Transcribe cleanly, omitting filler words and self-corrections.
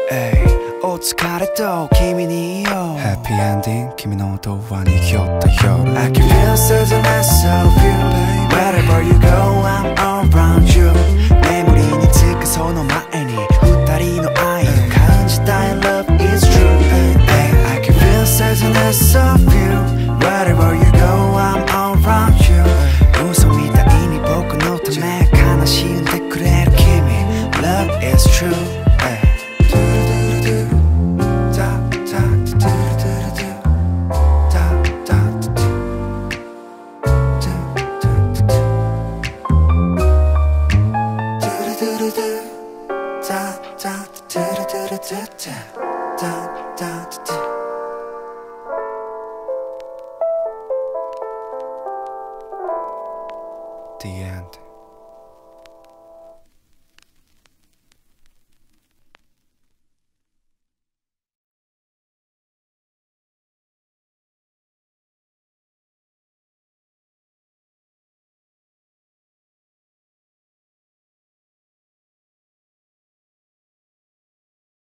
お疲れと君に言おう Happy ending 君の音はにぎった夜 I can feel suddenness of you Wherever you go I'm around you 眠りにつくその前に二人の愛を感じたい Love is true I can feel suddenness of you Wherever you go I'm around you 嘘みたいに僕のため悲しんでくれる君 Love is true The